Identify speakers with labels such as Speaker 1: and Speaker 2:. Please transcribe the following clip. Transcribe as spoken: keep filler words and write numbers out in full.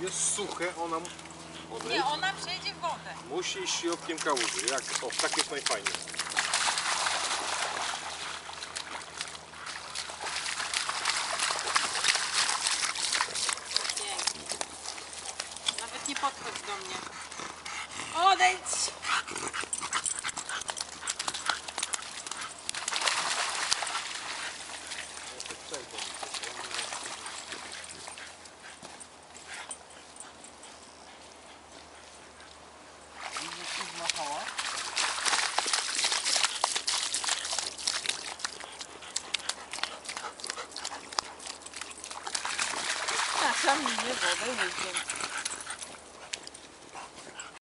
Speaker 1: jest suche, ona
Speaker 2: Nie, ona przejdzie w wodę.
Speaker 1: musi iść środkiem kałuży. Jak? O, tak jest najfajniej.
Speaker 2: Pięknie. Nawet nie podchodź do mnie. Odejdź! Nasza minie wodę wyjdzie.